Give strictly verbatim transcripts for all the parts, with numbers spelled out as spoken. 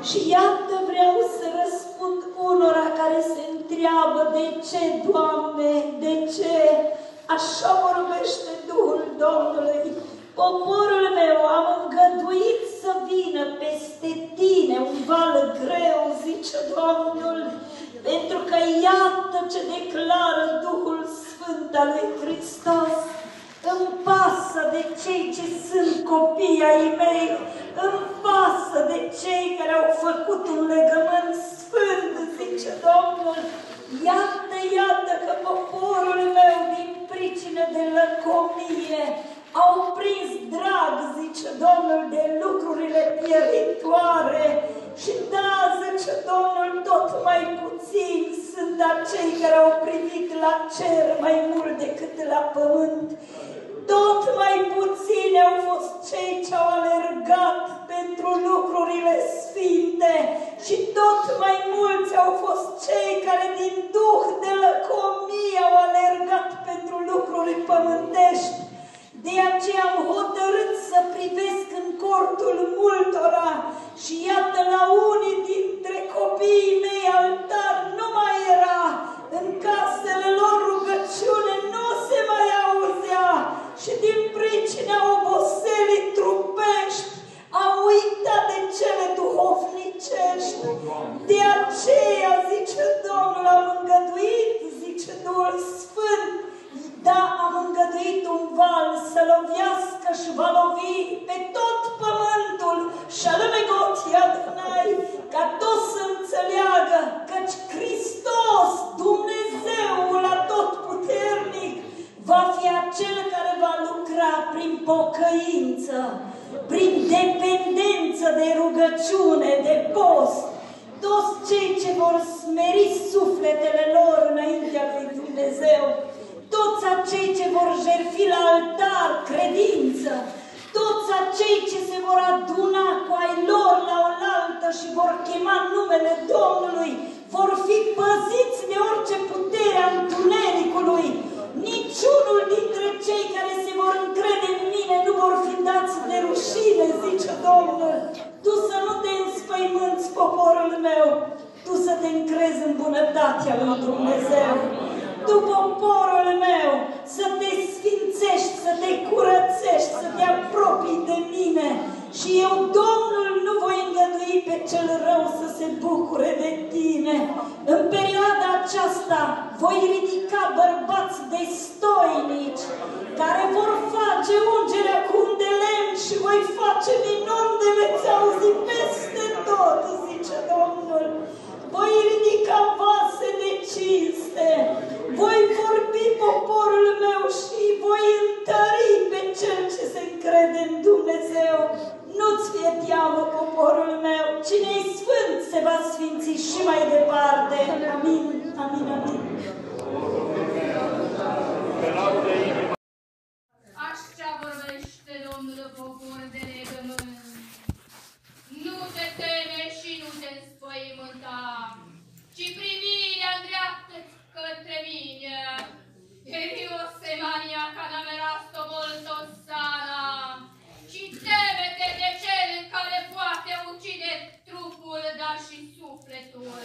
Și iată vreau să răspund unora care se întreabă: de ce, Doamne, de ce? Așa vorbește Duhul Domnului. Poporul meu, am îngăduit să vină peste tine un val greu, zice Domnul, pentru că iată ce declară Duhul Sfânt al lui Hristos. Îmi pasă de cei ce sunt copii ai mei, îmi pasă de cei care au făcut un legământ sfânt, zice Domnul. Iată, iată că poporul meu, din pricină de lăcomie, au prins drag, zice Domnul, de lucrurile pieritoare. Și da, zice Domnul, tot mai puțin sunt acei care au privit la cer mai mult decât la pământ. Tot mai puțini au fost cei ce au alergat pentru lucrurile sfinte și tot mai mulți au fost cei care din duh de lăcomie au alergat pentru lucruri pământești. De aceea am hotărât să privesc în cortul multora și iată, la unii dintre copiii mei altar nu mai era, în casele lor rugăciune nu se mai auzea și din pricina oboselii trupești au uitat de cele duhovnicești. De aceea, zice Domnul, am îngăduit, zice Duhul Sfânt, da, am îngăduit un val să lovească și va lovi pe tot pământul și alămegotia Adonai, ca toți să înțeleagă căci Hristos, Dumnezeul Atotputernic, va fi acel care va lucra prin pocăință, prin dependență de rugăciune, de post. Toți cei ce vor smeri sufletele lor înaintea lui Dumnezeu, toți acei ce vor jertfi la altar credință, toți acei ce se vor aduna cu ai lor la oaltă și vor chema numele Domnului, vor fi păziți de orice putere a întunericului. Niciunul dintre cei care se vor încrede în mine nu vor fi dați de rușine, zice Domnul. Tu să nu te înspăimânți, poporul meu, tu să te încrezi în bunătatea lui Dumnezeu. Tu, poporul meu, să te sfințești, să te curățești, să te apropii de mine. Și eu, Domnul, nu voi îngădui pe cel rău să se bucure de tine. În perioada aceasta voi ridica bărbați destoinici care vor face ungerea cu un de lemn și voi face minuni de veți auzi peste tot, zice Domnul. Voi ridica vase de cinste, voi vorbi poporul meu și voi întări pe cel ce se încrede în Dumnezeu. Nu-ți fie teamă, poporul meu, cine-i sfânt se va sfinți și mai departe. Amin, amin, amin. Așa vorbește Domnul popor de legământ. Nu te teme și nu te înspăimânta, ci privirea îndreaptă-ți către mine. Eu semania canamerasto molto sana, și teme-te de cel care poate ucide trupul, dar și sufletul.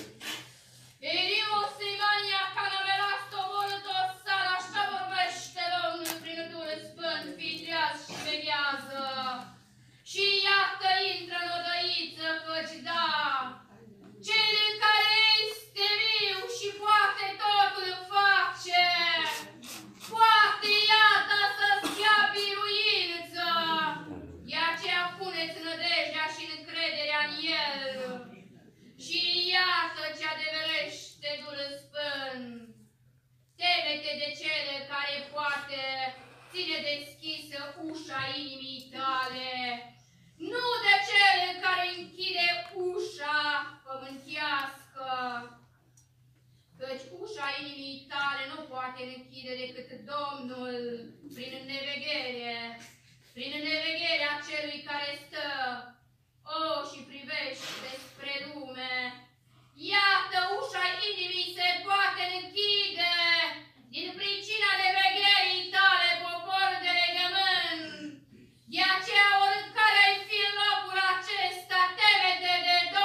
Eu semania canamerasto molto sana, așa vorbește Domnul prin Duhul Sfânt, fii treaz și veghează. Și iată intră în odăiță, căci da, cel care este viu și poate totul face, poate iată să-ți ia biruință. De aceea puneți nădejdea și încrederea în El. Și iată ce adeverește Duhul Sfânt. Teme-te de cel care poate ține deschisă ușa inimii tale, nu de cel care închide ușa pământească, căci ușa inimii tale nu poate închide decât Domnul prin neveghere, prin nevegherea celui care stă, o, și privește spre lume. Iată, ușa inimii se poate închide din pricina nevegherii tale, popor de legământ. De aceea, oricare ai fi în locul acesta, teme-te de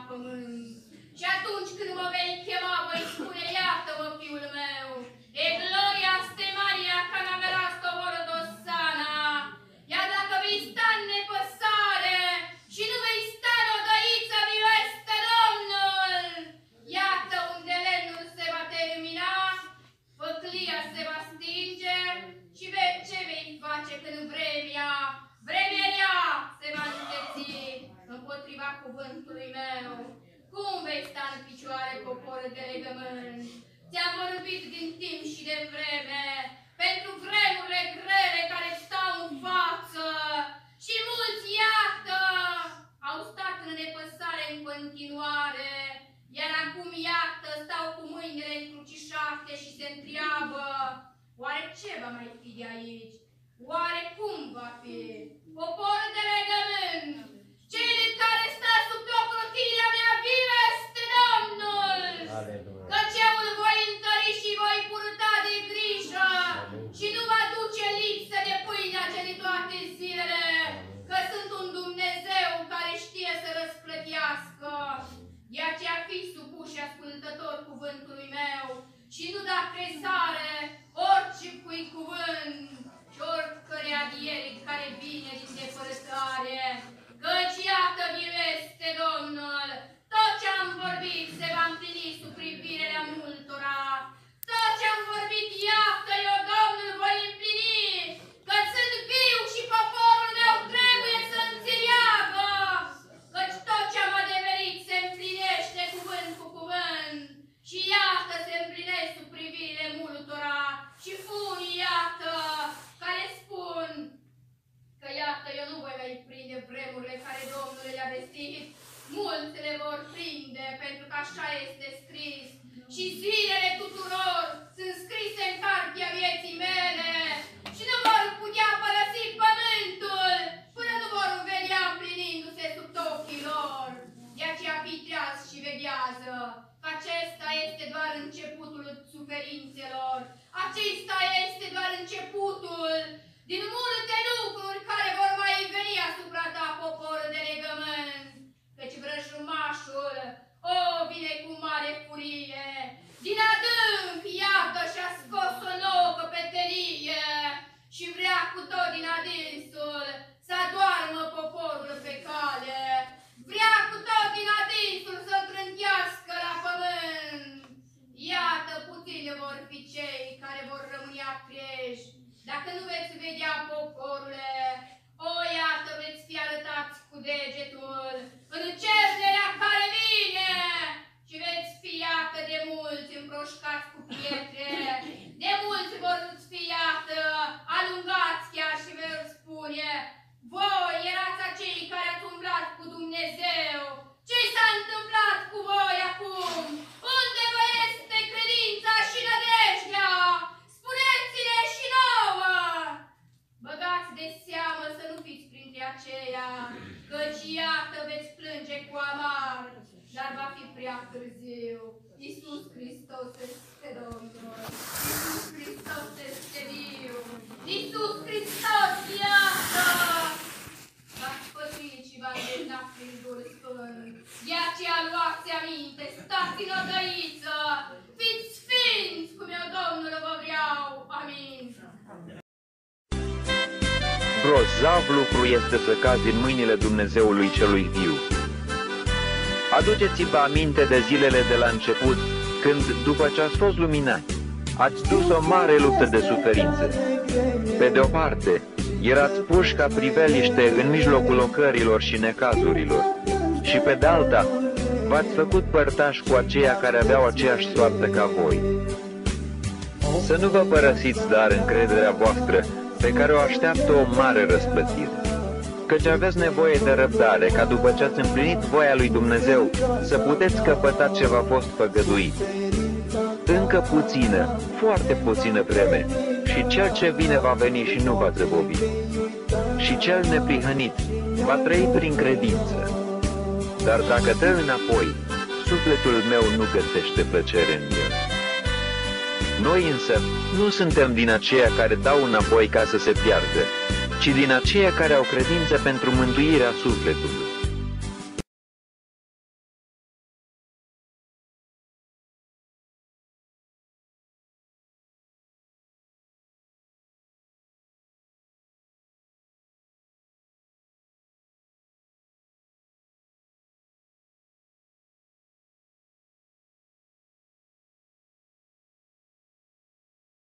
pământ. Și atunci când mă vei chema, voi spune, iată-mă, fiul meu, e gloria ste Maria Canaveras Tovorodosana. Iar dacă vei sta în nepăsare și nu vei sta în odăiță, vivește Domnul. Iată unde lemnul se va termina, făclia se va stinge și vei, ce vei face când vremea, vremea se va înteți împotriva cuvântului meu. Cum vei sta în picioare, popor de legământ? Ți-am vorbit din timp și de vreme, pentru vremurile grele care stau în față. Și mulți, iată, au stat în nepăsare în continuare, iar acum, iată, stau cu mâinile încrucișate și se întreabă, oare ce va mai fi de aici? Oare cum va fi? Popor de legământ, cei care sta sub ocrotirea mea, vive este Domnul! Căci eu îl voi întări și voi purta de grijă și nu va duce lipsă de pâinea ce de toate zilele, că sunt un Dumnezeu care știe să răsplătească. De aceea fiți supuși ascultători cuvântului meu și nu da crezare orice cui cuvânt și oricărei adieri care vine din depărtare. Căci iată este Domnul, tot ce am vorbit se va împlini sub privirea multora. Tot ce am vorbit, iată eu, Domnul, voi împlini, că sunt viu și poporul meu trebuie să înțeleagă. Căci tot ce am adeverit se împlinește cuvânt cu cuvânt. Și iată se împlinesc sub privirile multora. Și unii, iată, care spun că iată, eu nu voi mai prinde vremurile care Domnul le-a vestit. Mulți le vor prinde, pentru că așa este scris. Și zilele tuturor sunt scrise în cartea vieții mele. Și nu vor putea părăsi pământul până nu vor vedea împlinindu-se sub ochii lor. De aceea fii treaz și veghează, că acesta este doar începutul suferințelor. Acesta este doar începutul din multe lucruri care vor mai veni asupra ta, popor de legământ. Căci vrăjmașul, o, vine cu mare furie, din adânc, iată, și-a scos o nouă căpeterie și vrea cu tot din adinsul să adoarmă poporul pe cale. Vrea cu tot din adinsul să-l trântească la pământ. Iată, puțini vor fi cei care vor rămâne apreși. Dacă nu veți vedea, poporule, o, iată, veți fi arătați cu degetul în cernerea care vine și veți fi, iată, de mulți împroșcați cu pietre, de mulți vor fi, iată, alungați chiar și vor spune, voi erați acei care ați umblat cu Dumnezeu. Ce s-a întâmplat cu voi acum? Unde vă este credința și nădejdea? Spuneți-ne și nouă! Băgați de seamă să nu fiți printre aceia, căci iată veți plânge cu amar, dar va fi prea târziu. Iisus Hristos este Domnul, Iisus Hristos este viu, Iisus Hristos, iată! V-a spătuit și v-a îndemnat prin Duhul Sfânt. De aceea luați aminte, stați în odăiță, fiți sfinți cum eu, Domnul, vă vreau. Amin. Grozav lucru este să cazi în mâinile Dumnezeului celui viu. Aduceți-vă aminte de zilele de la început, când, după ce ați fost luminați, ați dus o mare luptă de suferințe. Pe de o parte, erați puși ca priveliște în mijlocul ocărilor și necazurilor, și pe de alta, v-ați făcut părtași cu aceia care aveau aceeași soartă ca voi. Să nu vă părăsiți, dar, încrederea voastră, pe care o așteaptă o mare răsplătire. Căci aveți nevoie de răbdare, ca după ce ați împlinit voia lui Dumnezeu, să puteți căpăta ce v-a fost făgăduit. Încă puțină, foarte puțină vreme, și cel ce vine va veni și nu va zăbovi. Și cel neprihănit va trăi prin credință. Dar dacă dă înapoi, sufletul meu nu găsește plăcere în el. Noi însă nu suntem din aceia care dau înapoi ca să se piardă, ci din aceia care au credință pentru mântuirea sufletului.